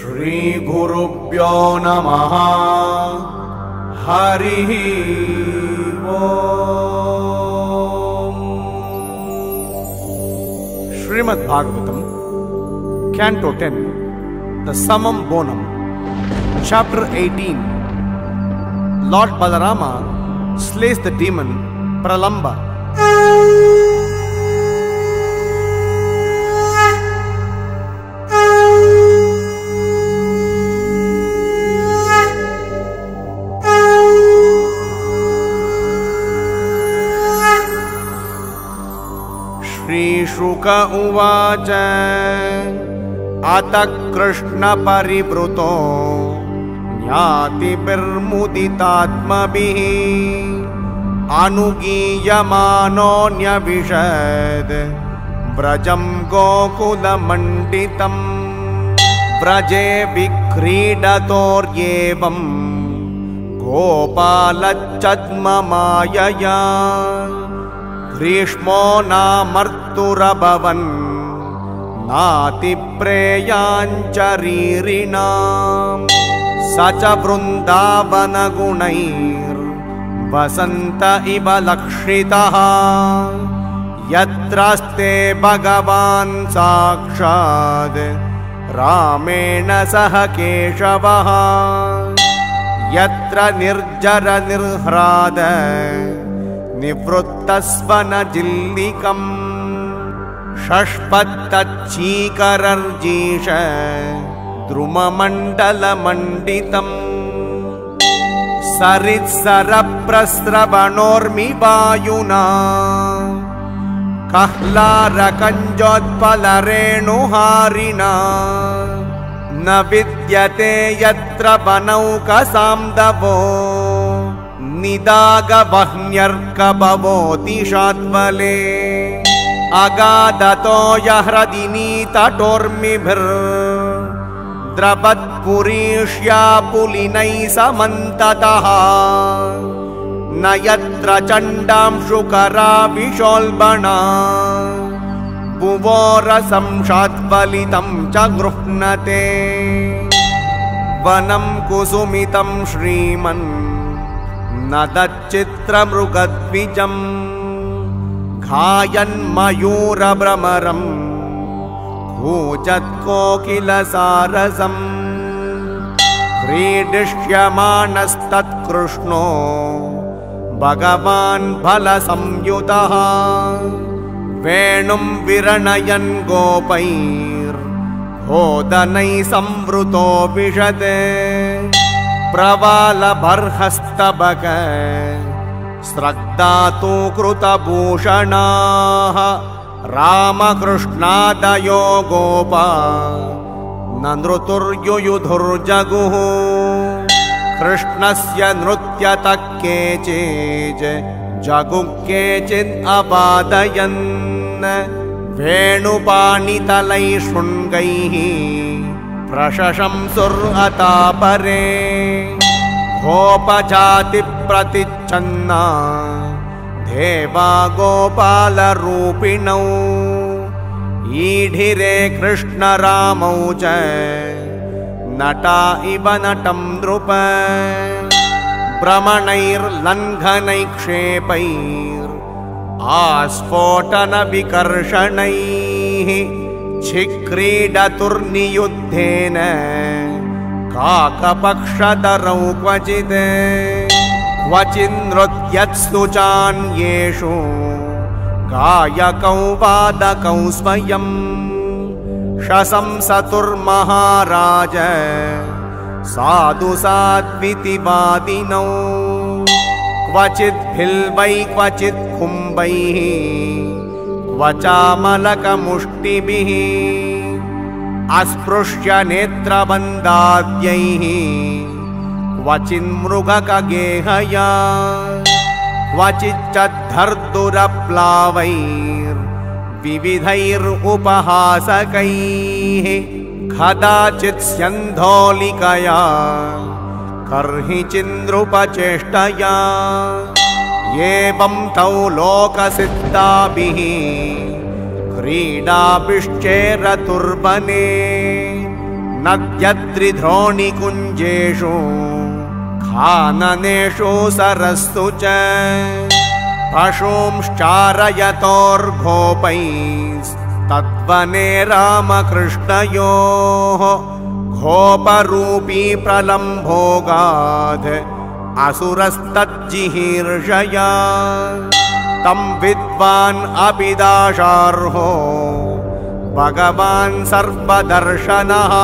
श्रीगुरुभ्यो नमः। हरिः ओम्। Shrimad Bhagavatam Canto 10, The Summum Bonum, Chapter 18. Lord Balarama slays the demon Pralamba. Shri Shuka Uvacha अतः कृष्ण परिवृतो ज्ञातिभिर्मुदितात्मभिः अनुगीयमानोऽन्यविशद व्रजं गोकुलमण्डितं व्रजे विक्रीडतोर्येवं गोपालच्छद्ममायया ग्रीष्मो नामर्तुरभवन् नातिप्रेयाञ्चरीरिणाम् स च वृन्दावनगुणैर्वसन्त इव लक्षितः यत्रास्ते भगवान् साक्षात् रामेण सह केशवः यत्र निर्जर निर्ह्राद निवृत्तस्वनजिल्लिकम् षष्पत्तच्चीकरर्जीष द्रुममण्डलमण्डितम् सरित्सरप्रस्रवणोर्मिवायुना कह्लारकञ्जोत्पलरेणुहारिणा न विद्यते यत्र वनौकसाम्दवो निदागवह्न्यर्कभवोतिशाद्वले अगाधतो यह्रदिनीतटोर्मिभिर्द्रवत्पुरीष्यापुलिनैः समन्ततः न यत्र चण्डांशुकरा विशोल्बणा भुवोरसंशाद्वलितं च गृह्णते वनं कुसुमितं श्रीमन् नदच्चित्रमृगद्विजम् घायन्मयूरभ्रमरम् कूजत्कोकिलसारसम् क्रीडिष्यमाणस्तत्कृष्णो भगवान् फलसंयुतः वेणुं विरणयन् गोपैर्होदनैः संवृतो विशदे प्रवालबर्हस्तबक स्रग्धातु कृतभूषणाः रामकृष्णादयो गोपा न नृतुर्युयुधुर्जगुः कृष्णस्य नृत्यतः केचित् जगुः केचित् अबाधयन् वेणुपाणितलैः शृङ्गैः प्रशशंसुरतापरे गोपजातिप्रतिच्छन्ना देवा गोपालरूपिणौ ईढिरे कृष्णरामौ च नटा इव नटं नृप भ्रमणैर्लङ्घनैक्षेपैर् आस्फोटनविकर्षणैः छिक्रीडतुर्नियुद्धेन काकपक्षधरौ क्वचित् क्वचिन्नृत्यत्सु चान्येषु गायकौ वादकौ स्वयं शशंसतुर्महाराज साधु साध्विति वादिनौ क्वचित् भिल्वै क्वचित् कुम्भैः क्वचामलकमुष्टिभिः अस्पृश्य नेत्रबन्धाद्यैः क्वचिन्मृगकगेहया क्वचिच्चद्धर्दुरप्लावैर्विविधैरुपहासकैः कदाचित् स्यन्धोलिकया कर्हि चिन्द्रुपचेष्टया एवं तौ लोकसिद्धाभिः क्रीडाभिश्चेरतुर्वने नद्यद्रिद्रोणिकुञ्जेषु खाननेषु सरस्सु च पशूंश्चारयतोर्गोपैस्तद्वने रामकृष्णयोः गोपरूपी प्रलम्भोगाद् असुरस्तज्जिहीर्षया तं विद्वान् अपि दाशार्हो भगवान् सर्वदर्शनः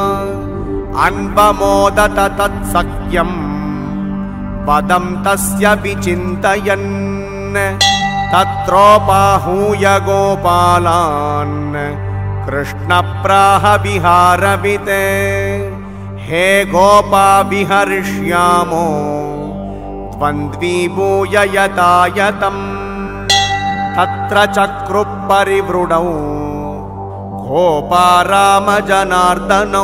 अन्वमोदत तत्सख्यं पदं तस्य विचिन्तयन् तत्रोपाहूय गोपालान् कृष्णप्राह विहारविते हे गोपा विहरिष्यामो द्वन्द्वीभूय यतायतम् तत्र चक्रुः परिवृढौ गोपा रामजनार्दनौ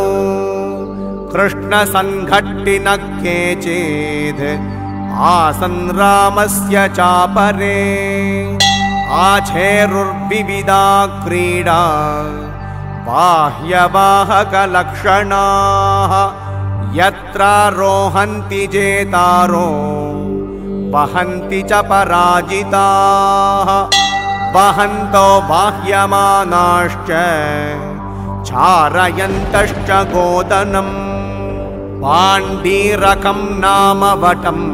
कृष्णसङ्घट्टिनः केचिद् आसन् रामस्य चापरे आछेरुर्विविधा क्रीडा बाह्यवाहकलक्षणाः यत्रारोहन्ति जेतारो वहन्ति च पराजिताः वहन्तो बाह्यमानाश्च चारयन्तश्च गोदनम् पाण्डीरकं नाम वटम्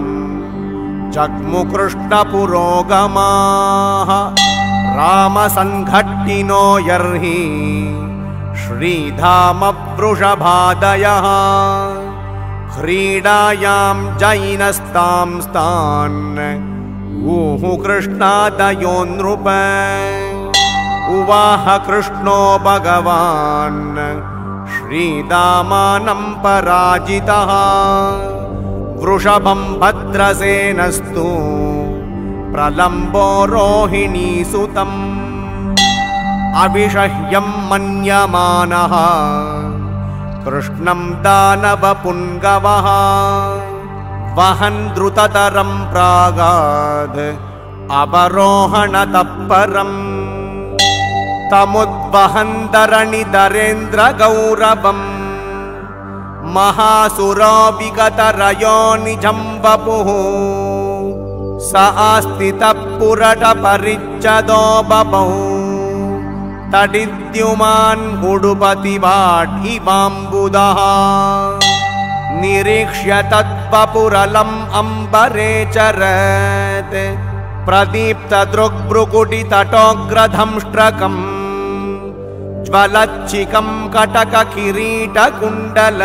जग्मुकृष्णपुरोगमाः रामसङ्घट्टिनो यर्हि श्रीधामवृषभादयः क्रीडायां जैनस्तांस्तान् ऊहु कृष्णादयो नृप उवाह कृष्णो भगवान् श्रीदामानं पराजितः वृषभं भद्रसेनस्तु प्रलम्बो रोहिणीसुतम् अविषह्यं मन्यमानः कृष्णं दानवपुङ्गवः वहन् द्रुततरं प्रागाद् अवरोहणतः तमुद्वहन्दरणिधरेन्द्रगौरवम् महासुरो विगतरयो निजं वपुः स आस्थितः पुरटपरिच्छदो बभौ तडिद्युमान् उडुपतिवाट् इवाम्बुदः निरीक्ष्य तद्वपुरलम् अम्बरे चरत् प्रदीप्तदृग्भ्रुकुटितटोग्रधंष्ट्रकम् ज्वलच्चिकं कटककिरीटकुण्डल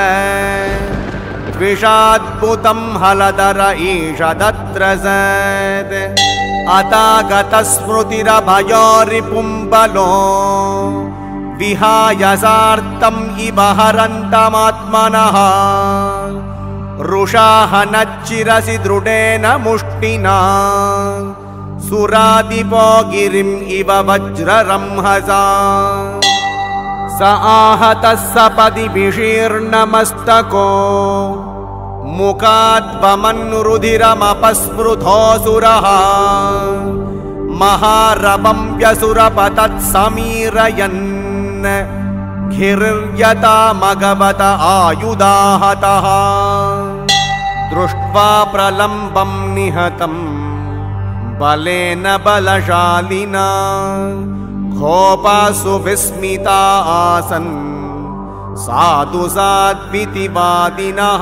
द्विषाद्भुतं हलधर ईषदत्रसत् अतागतस्मृतिरभयोरिपुम्बलो विहाय सार्तं इव हरन्तमात्मनः रुषाहनच्चिरसि दृढेन मुष्टिना सुरादिपो गिरिम् इव वज्ररंहसा स आहतः सपदि विशीर्णमस्तको मुखाद्वमन्रुधिरमपस्मृतोऽसुरः महारवं व्यसुरपतत्समीरयन् घिर्यता मगवत आयुधाहतः दृष्ट्वा प्रलम्बं निहतं बलेन बलशालिना गोपासु विस्मिता आसन् साधु साध्वितिवादिनः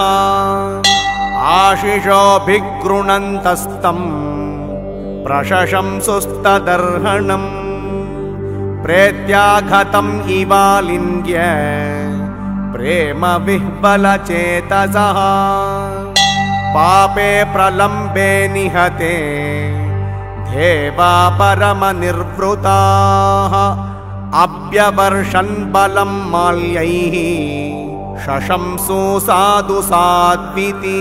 आशिषोऽभिगृणन्तस्तं प्रशशंसुस्तदर्हणम् प्रेत्याघतम् इवालिङ्ग्य प्रेम विह्वलचेतसः पापे प्रलम्बे निहते देवा परमनिर्वृताः अभ्यवर्षन् बलं माल्यैः शशंसु साधु साध्विति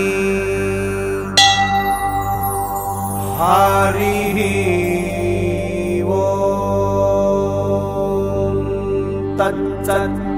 हरिः ओम् तत्सत्।